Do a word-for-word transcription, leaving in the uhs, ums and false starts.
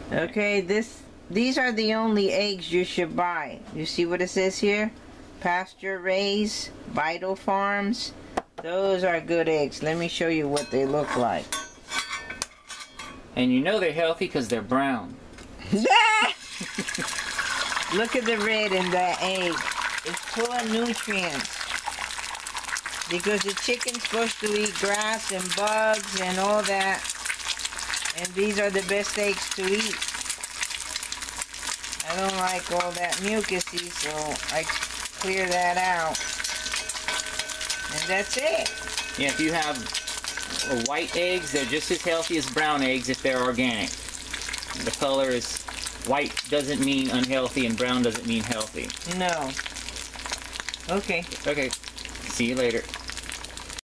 Okay, this these are the only eggs you should buy. You see what it says here? Pasture raised, Vital Farms. Those are good eggs. Let me show you what they look like. And you know they're healthy because they're brown. Look at the red in that egg. It's full of nutrients. Because the chicken's supposed to eat grass and bugs and all that. And these are the best eggs to eat. I don't like all that mucusy, so I clear that out. And that's it. Yeah, if you have white eggs, they're just as healthy as brown eggs if they're organic. The color is white doesn't mean unhealthy and brown doesn't mean healthy. No. Okay. Okay. See you later.